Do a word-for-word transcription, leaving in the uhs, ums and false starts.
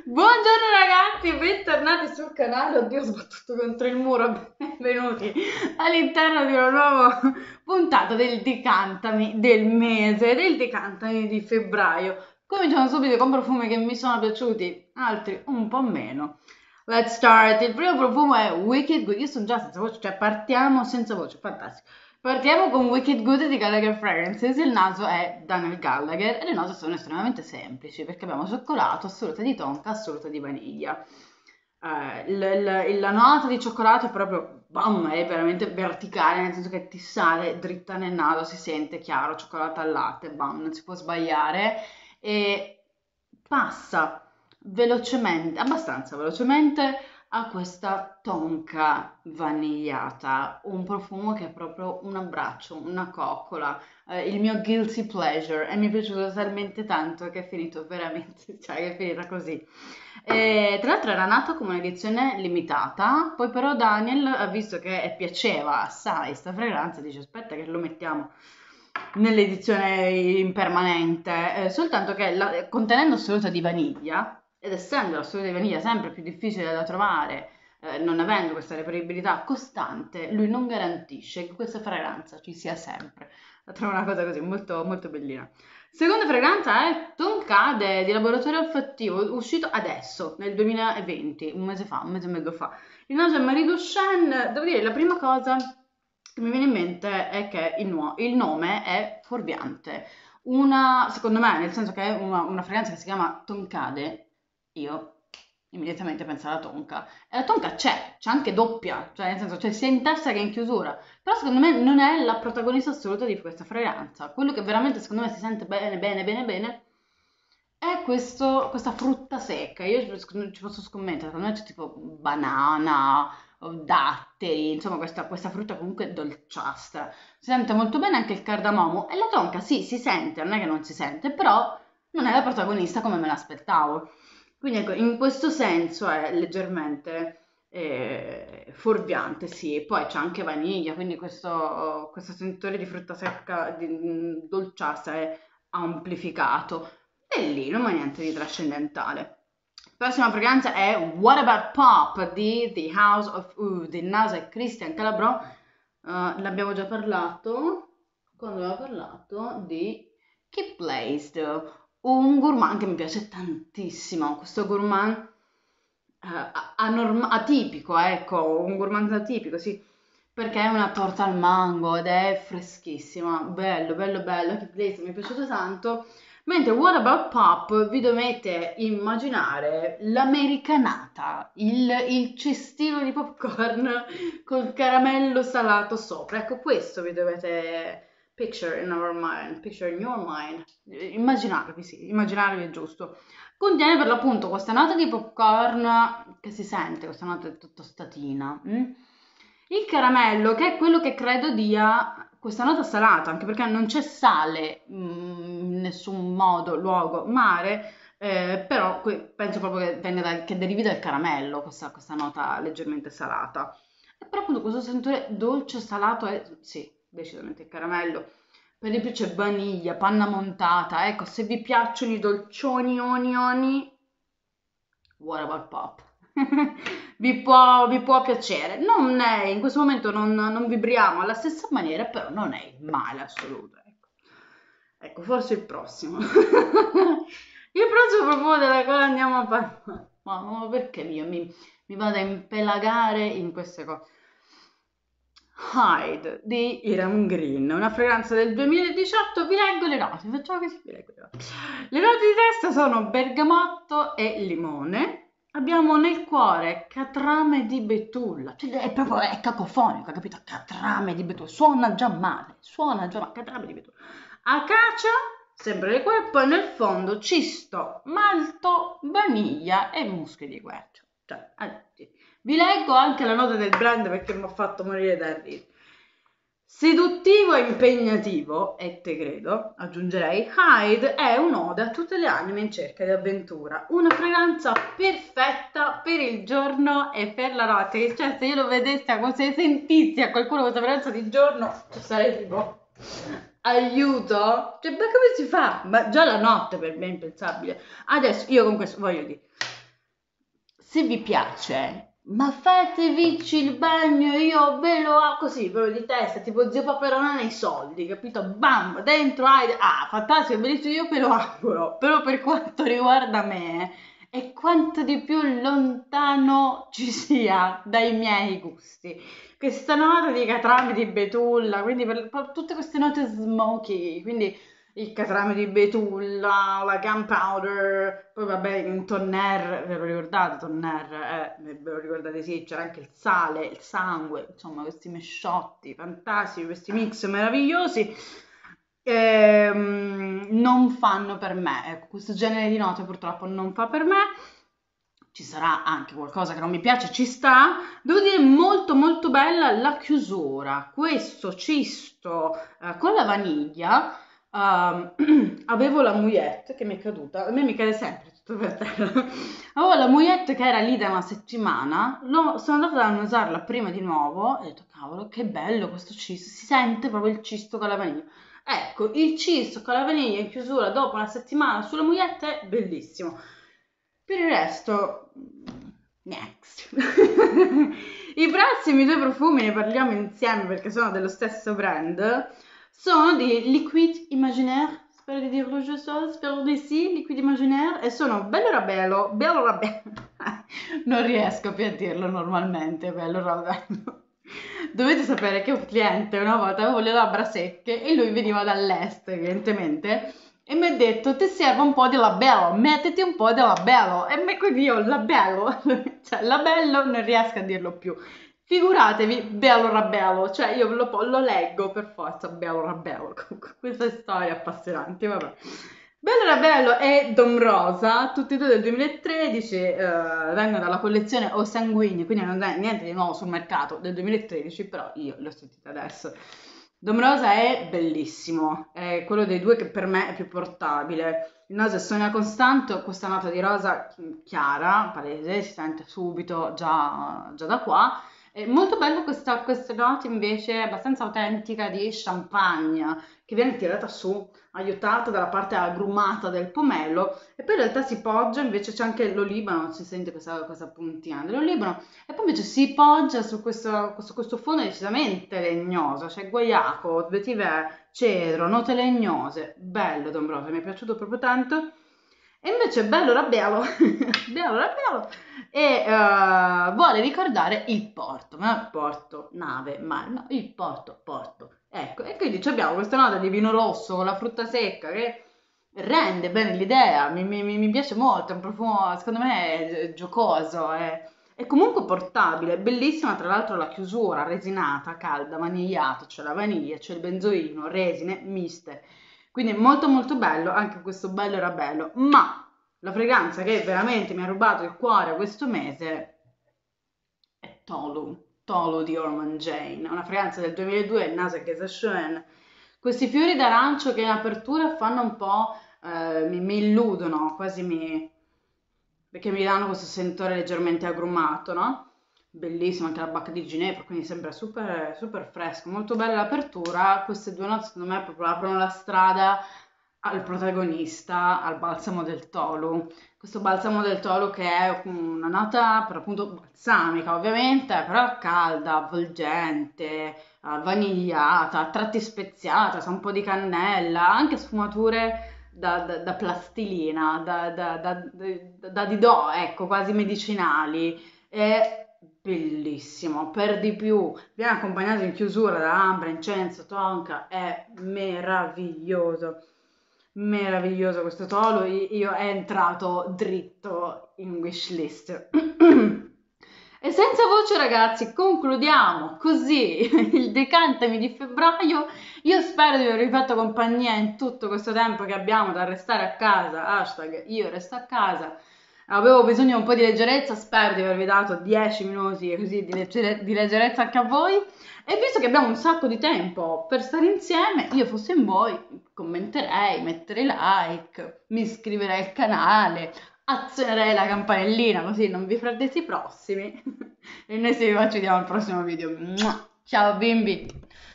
Buongiorno ragazzi, bentornati sul canale. Oddio, ho sbattuto contro il muro. Benvenuti all'interno di una nuova puntata del Decantami del mese, del Decantami di febbraio. Cominciamo subito con profumi che mi sono piaciuti, altri un po' meno. Let's start. Il primo profumo è Wicked Good. Io sono già senza voce, cioè partiamo senza voce, fantastico. Partiamo con Wicked Good di Gallagher Fragrances. Il naso è Daniel Gallagher e le note sono estremamente semplici perché abbiamo cioccolato, assoluta di tonka, assoluta di vaniglia. Eh, il- il- la nota di cioccolato è proprio bam, è veramente verticale, nel senso che ti sale dritta nel naso, si sente chiaro, cioccolato al latte, bam, non si può sbagliare e passa velocemente, abbastanza velocemente ha questa tonka vanigliata, un profumo che è proprio un abbraccio, una coccola, eh, il mio guilty pleasure e mi è piaciuto talmente tanto che è finito veramente, cioè che è finita così. E, tra l'altro era nato come un'edizione limitata, poi però Daniel ha visto che piaceva assai sta fragranza e dice aspetta che lo mettiamo nell'edizione impermanente, eh, soltanto che la- contenendo assoluta di vaniglia, ed essendo l'assoluta di vaniglia sempre più difficile da trovare, eh, non avendo questa reperibilità costante, lui non garantisce che questa fragranza ci sia sempre. La trovo una cosa così molto, molto bellina. Seconda fragranza è Toncade di Laboratorio Olfattivo, uscito adesso, nel duemilaventi, un mese fa, un mese e mezzo fa. Il naso è Marie Duchenne, devo dire, la prima cosa che mi viene in mente è che il, nuo- il nome è fuorviante. Una, secondo me, nel senso che è una, una fragranza che si chiama Toncade, io immediatamente penso alla tonka. E la tonka c'è, c'è anche doppia, cioè nel senso c'è sia in testa che in chiusura. Però secondo me non è la protagonista assoluta di questa fragranza. Quello che veramente secondo me si sente bene, bene, bene, bene è questo, questa frutta secca. Io ci ci posso scommettere, secondo me c'è tipo banana, o datteri, insomma questa, questa frutta comunque dolciastra. Si sente molto bene anche il cardamomo e la tonka sì, si sente, non è che non si sente, però non è la protagonista come me l'aspettavo. Quindi ecco, in questo senso è leggermente eh, fuorviante, sì. Poi c'è anche vaniglia, quindi questo, questo sentore di frutta secca, di, mm, dolciastra è amplificato. Bellino, ma niente di trascendentale. Prossima fragranza è What About Pop di The House of Oud, il naso è Christian Calabro. Uh, l'abbiamo già parlato quando abbiamo parlato di Keep Placed, un gourmand che mi piace tantissimo. Questo gourmand eh, anorm- atipico, ecco, un gourmand atipico, sì, perché è una torta al mango ed è freschissima. Bello, bello, bello. Keep Placed mi è piaciuto tanto. Mentre What About Pop vi dovete immaginare l'americanata, il, il cestino di popcorn col caramello salato sopra. Ecco, questo vi dovete picture in our mind, picture in your mind. Immaginarvi, sì, immaginarevi è giusto. Contiene per l'appunto questa nota di popcorn che si sente, questa nota è tostatina. Mm? Il caramello, che è quello che credo dia questa nota salata, anche perché non c'è sale mm, in nessun modo, luogo, mare, eh, però que- penso proprio che, venga dal- che derivi dal caramello questa, questa nota leggermente salata. E però appunto questo sentore dolce salato è, sì, decisamente il caramello. Per esempio c'è vaniglia, panna montata, ecco, se vi piacciono i dolcioni oni oni, What About Pop? vi, può, vi può piacere. Non è, in questo momento non, non vibriamo alla stessa maniera, però non è il male assoluto. Ecco, ecco forse il prossimo. il prossimo profumo della quale andiamo a parlare. Ma, ma perché io mi, mi vado a impelagare in queste cose? Hyde di Hiram Green, una fragranza del duemiladiciotto. Vi leggo le note, facciamo così, vi leggo le note. Le note di testa sono bergamotto e limone. Abbiamo nel cuore catrame di betulla, cioè è proprio è cacofonico, capito? Catrame di betulla, suona già male, suona già male, catrame di betulla. Acacia, sempre nel cuore, poi nel fondo cisto, malto, vaniglia e muschi di quercia. Cioè, eh, sì. Vi leggo anche la nota del brand perché mi ha fatto morire da ridere. Seduttivo e impegnativo, e te credo, aggiungerei, Hyde è un'ode a tutte le anime in cerca di avventura, una fragranza perfetta per il giorno e per la notte, cioè se io lo vedessi, se sentissi a qualcuno questa fragranza di giorno, sarei tipo, aiuto, cioè ma come si fa? Ma già la notte per me è impensabile, adesso io con questo voglio dire, se vi piace, ma fatevici il bagno, io ve lo ha così, ve di testa, tipo Zio Paperone nei soldi, capito? Bam, dentro, hai, ah, fantastico, bellissimo, io ve lo auguro, però per quanto riguarda me, è quanto di più lontano ci sia dai miei gusti. Questa nota di catrame di betulla, quindi per, per tutte queste note smoky, quindi il catrame di betulla, la gunpowder, poi vabbè un tonner, ve lo ricordate tonner? Eh, ve lo ricordate sì, c'era anche il sale, il sangue, insomma questi mesciotti fantastici, questi mix meravigliosi. Ehm, non fanno per me, ecco, questo genere di note purtroppo non fa per me. Ci sarà anche qualcosa che non mi piace, ci sta. Devo dire molto molto bella la chiusura, questo cisto eh, con la vaniglia. Ehm, avevo la mouillette che mi è caduta, a me mi cade sempre tutto per terra. Avevo la mouillette che era lì da una settimana, l'ho- sono andata ad annusarla prima di nuovo e ho detto cavolo che bello questo cisto, si sente proprio il cisto con la vaniglia. Ecco, il cisto con la vaniglia in chiusura dopo una settimana sulla mouillette è bellissimo. Per il resto, next. I prossimi due profumi, ne parliamo insieme perché sono dello stesso brand, sono di Liquid Imaginaire, spero di dirlo giusto, spero di sì, Liquid Imaginaire, e sono bello rabello, bello rabello, non riesco più a dirlo normalmente, bello rabello. Dovete sapere che un cliente una volta avevo le labbra secche e lui veniva dall'est, evidentemente, e mi ha detto ti serve un po' di labello, mettiti un po' di labello, e me quindi io labello, cioè labello non riesco a dirlo più. Figuratevi, bello rabello, cioè io lo, lo leggo per forza, bello rabello, comunque queste storie appassionanti, vabbè. Bello Rabello e Dom Rosa, tutti e due del duemilatredici, eh, vengono dalla collezione O Sanguigni, quindi non è niente di nuovo sul mercato del duemilatredici, però io l'ho sentita adesso. Dom Rosa è bellissimo, è quello dei due che per me è più portabile. Il naso è Sonia Constanto, questa nota di rosa chiara, palese, si sente subito già, già da qua. È molto bello questa, questa nota invece abbastanza autentica di champagne, che viene tirata su, aiutata dalla parte agrumata del pomello, e poi in realtà si poggia, invece c'è anche l'olibano, si sente questa, questa puntina dell'olibano, e poi invece si poggia su questo, questo, questo fondo decisamente legnoso, c'è guaiaco, vetiver, cedro, note legnose, bello D'Ambrosio, mi è piaciuto proprio tanto. E invece bello Rabello, bello Rabello, e eh, vuole ricordare il porto, ma non porto, nave, mare, no, il porto, porto. Ecco, e quindi ci abbiamo questa nota di vino rosso con la frutta secca che rende bene l'idea, mi, mi- mi- mi piace molto, è un profumo secondo me è giocoso, è, è comunque portabile, è bellissima tra l'altro la chiusura resinata, calda, vanigliato, c'è la vaniglia, c'è il benzoino, resine miste, quindi è molto molto bello, anche questo bello era bello, ma la fragranza che veramente mi ha rubato il cuore questo mese è Tolu, Tolu di Orman Jane, una fragranza del duemiladue, Nase Gesachön. Questi fiori d'arancio che in apertura fanno un po', eh, mi, mi illudono, quasi mi, perché mi danno questo sentore leggermente agrumato, no? Bellissima anche la bacca di ginepro, quindi sembra super, super fresco, molto bella l'apertura. Queste due note secondo me proprio aprono la strada al protagonista, al balsamo del Tolu. Questo balsamo del Tolu che è una nota per appunto balsamica ovviamente, però calda, avvolgente, eh, vanigliata, a tratti speziata, sa un po' di cannella, anche sfumature da, da- da plastilina, da, da, da, da, da didò, ecco, quasi medicinali. È bellissimo, per di più, viene accompagnato in chiusura da ambra, incenso, tonka, è meraviglioso. Meraviglioso questo tolo, io è entrato dritto in wishlist. E senza voce ragazzi, concludiamo così il Decantami di febbraio. Io spero di avervi fatto compagnia in tutto questo tempo che abbiamo da restare a casa, hashtag io resto a casa. Avevo bisogno un po' di leggerezza, spero di avervi dato dieci minuti così di, leggere- di leggerezza anche a voi. E visto che abbiamo un sacco di tempo per stare insieme, io fossi in voi, commenterei, metterei like, mi iscriverei al canale, azionerei la campanellina così non vi perdete i prossimi. E noi ci vediamo al prossimo video. Ciao bimbi!